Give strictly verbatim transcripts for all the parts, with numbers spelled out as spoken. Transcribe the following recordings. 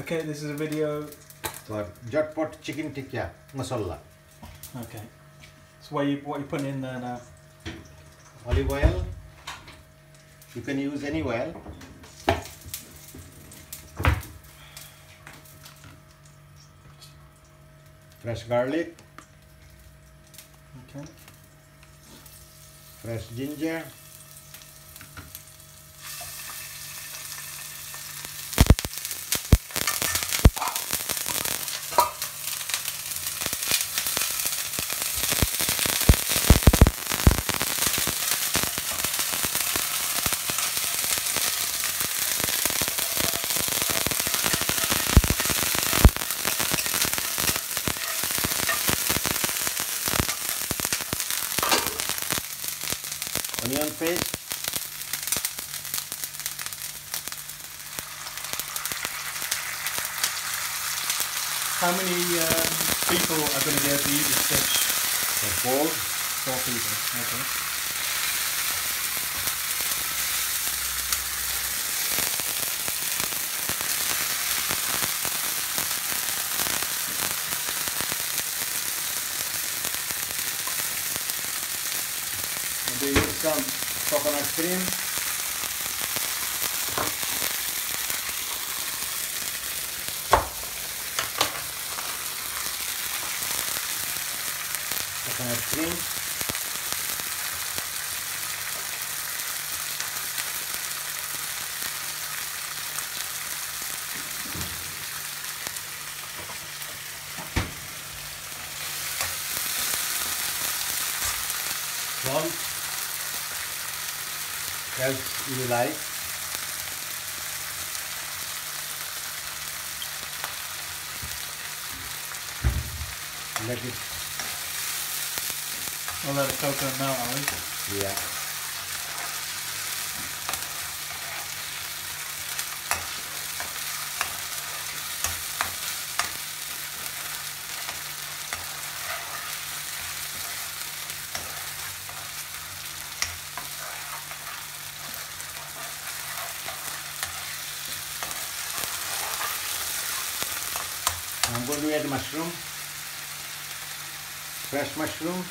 Okay, this is a video for Jhatpat chicken tikka masala. Okay. So what are you what are you putting in there now? Olive oil. You can use any oil. Fresh garlic. Okay. Fresh ginger. Onion paste. How many um, people are going to be able to eat this dish? For four. Four people. Okay. And we use some coconut cream. Coconut cream. Salt, as you like. Let it, I'll let the coconut melt, Ali. yeah. I'm going to add mushroom, fresh mushroom.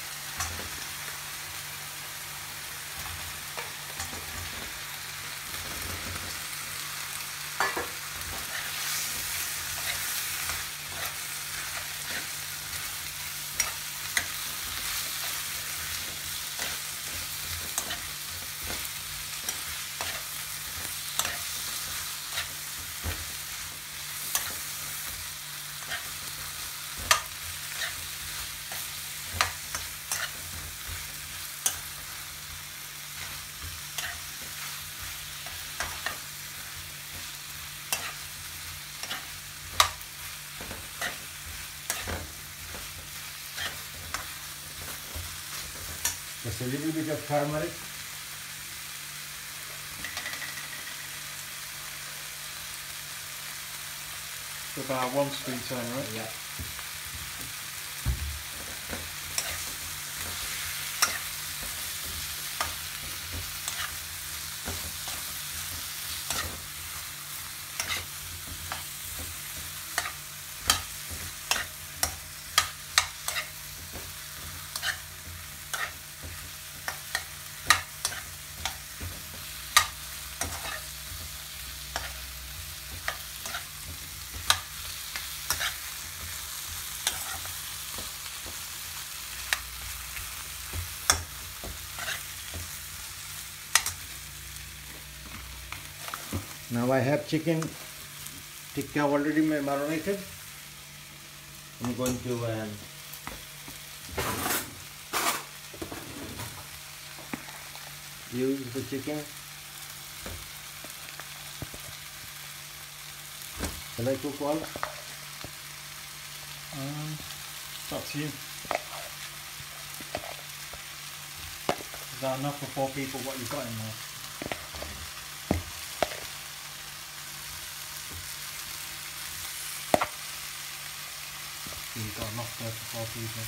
Just a little bit of turmeric. So about one spoon turmeric. Yeah. Now I have chicken tikka already marinated. I'm going to um, use the chicken. Shall I cook all? Um, it's up to you. Is that enough for four people, what you've got in there? You've got enough there for four people.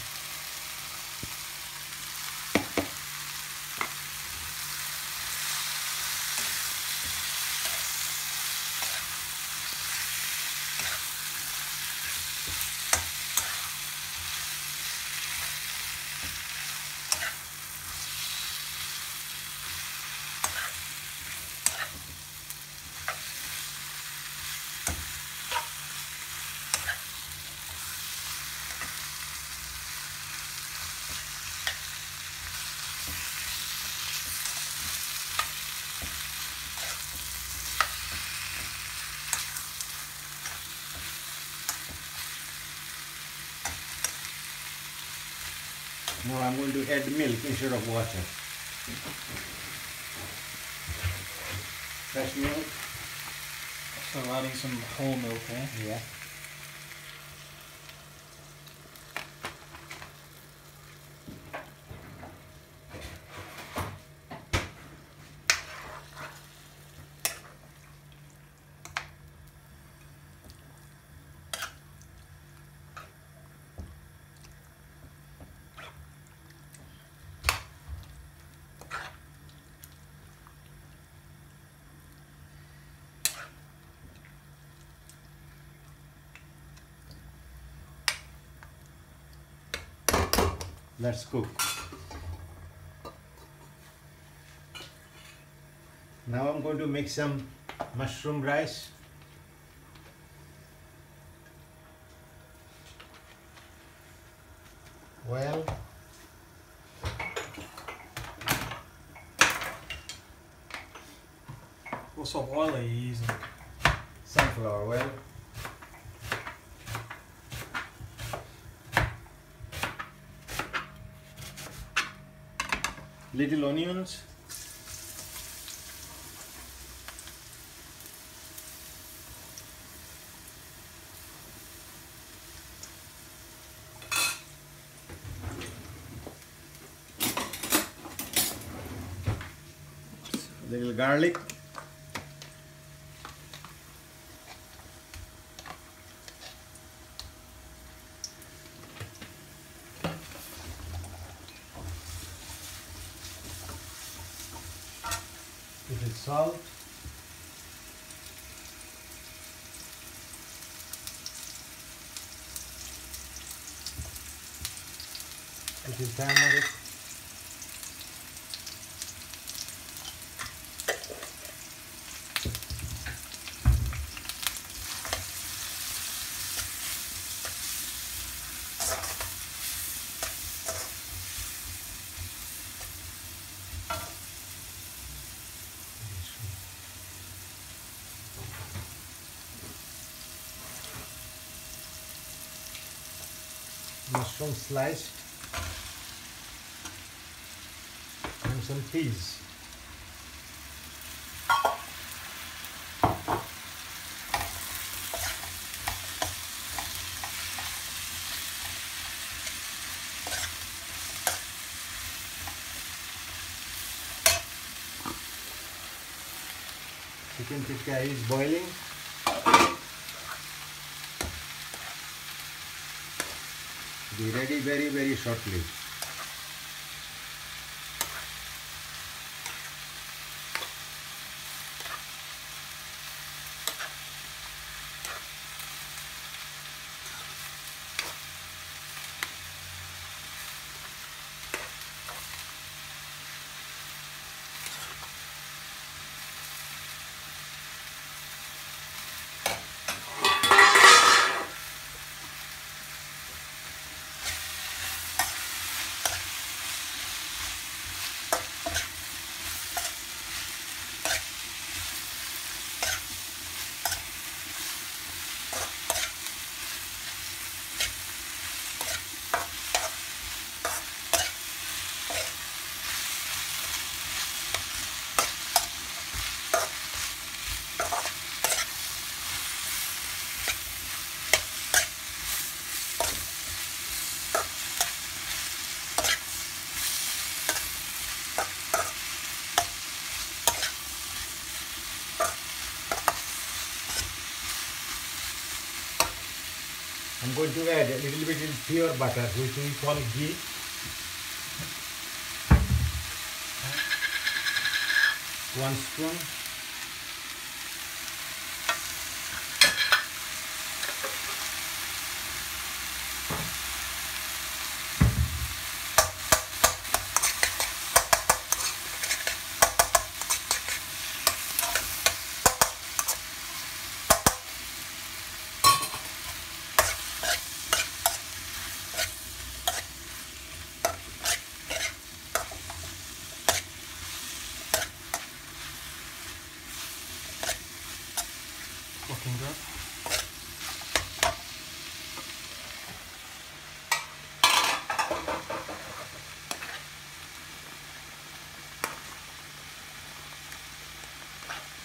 Now I'm going to add milk instead of water. Fresh milk. So adding some whole milk, eh? Yeah. Let's cook. Now I'm going to make some mushroom rice. Well, What sort of oil are you using? sunflower oil. Little onions. Little garlic. Little salt. Little turmeric. Mushroom sliced and some peas. Chicken tikka is boiling. Be ready very very shortly. I'm going to add a little bit of pure butter, which we call ghee. One spoon.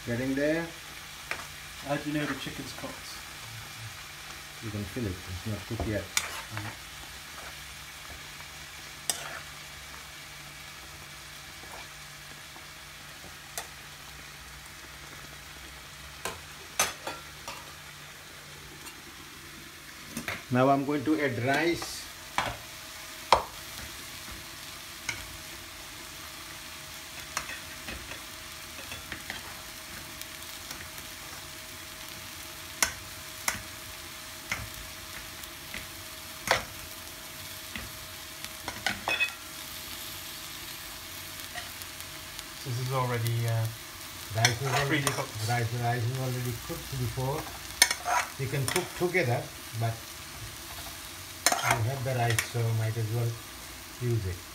Getting there. How do you know the chicken's cooked? You can feel it. It's not cooked yet. Right. Now I'm going to add rice. So this is already uh, Rice is already pre-cooked. rice, rice is already cooked before. You can cook together, but you have the rice, so might as well use it.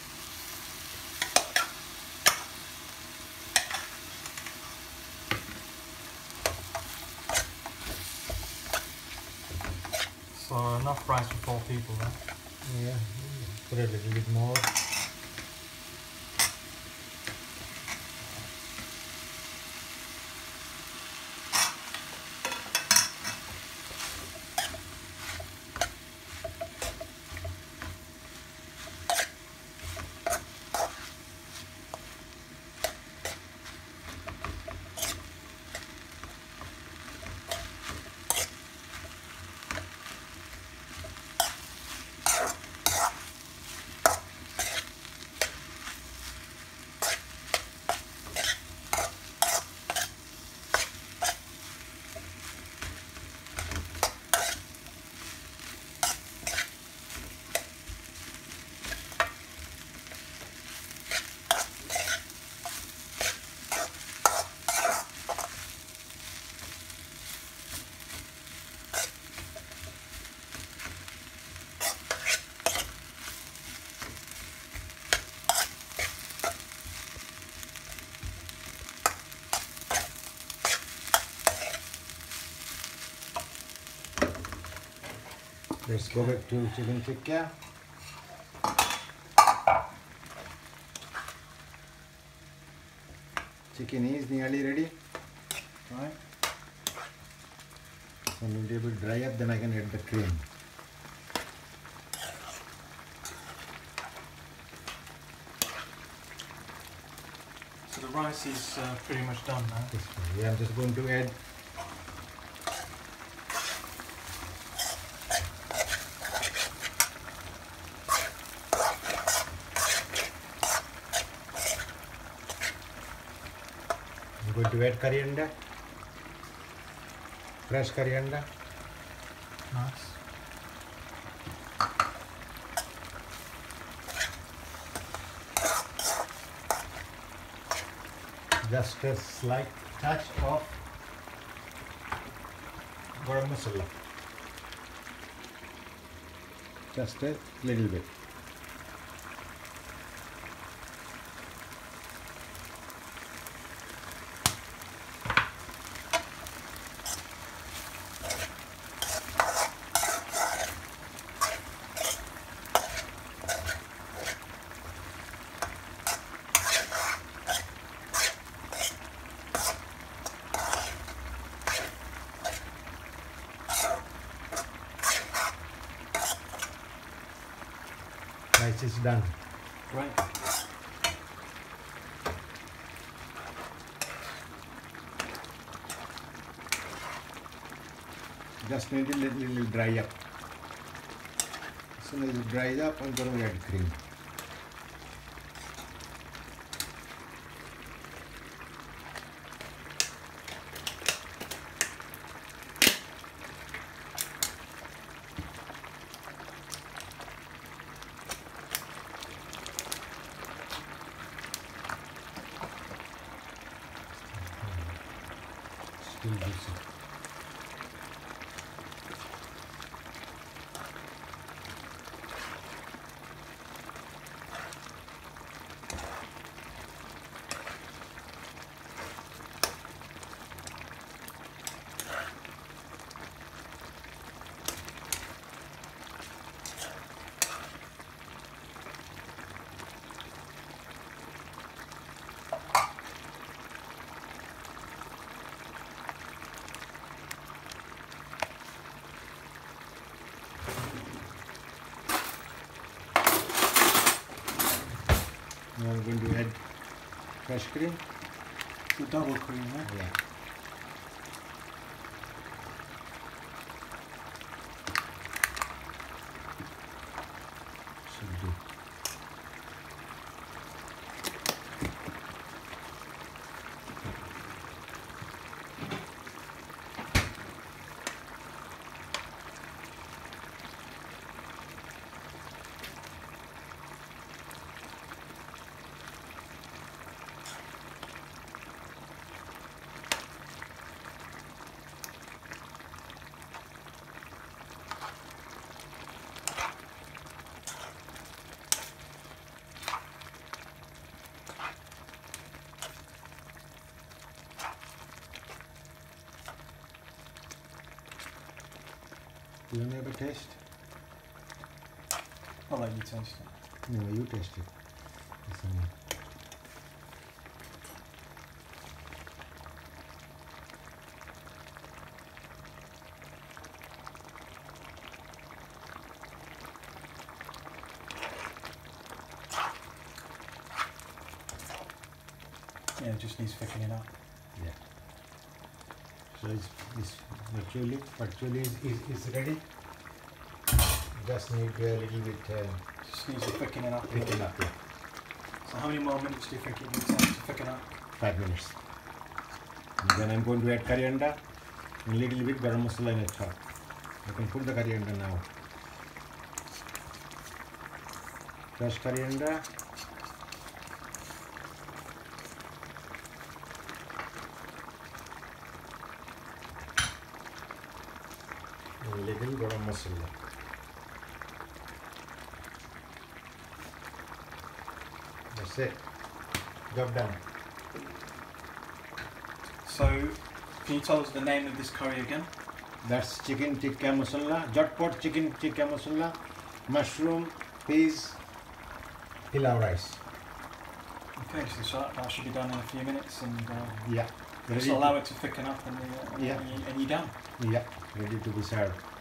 So enough rice for four people then. Yeah, put a little bit more. Let's go back to chicken tikka. Chicken is nearly ready. Right. When it will dry up, then I can add the cream. So the rice is uh, pretty much done now. This one. Yeah, I'm just going to add I'm going to add coriander, fresh coriander. Nice. Just a slight touch of garam masala. Just a little bit. Rice is done. Great. Just need a little, little dry up. As soon as it dries up, I'm going to add cream. Still juicy. Now I'm going to add fresh cream. The double cream, yeah? Yeah. Should do. You want to have a taste? I'll let you taste it. No, you taste it. This one. Yeah, it just needs thickening up. Yeah. So it's, it's virtually, virtually is, is, is ready. Just need a little bit uh, Just needs a thickening up. thicken up. Yeah. So how many more minutes do you think it will take to thicken up? Five minutes. And then I'm going to add coriander and a little bit garam masala in a chop. I can put the coriander now. Fresh coriander. And a little garam masala. That's it. Job done. So, can you tell us the name of this curry again? That's chicken tikka masala, jatpot chicken tikka masala, mushroom, peas, pilau rice. Okay, so so that, that should be done in a few minutes, and uh, Yeah. just Ready allow to, it to thicken up, and, uh, Yeah. and, you, and you're done. yeah. Ready to be served.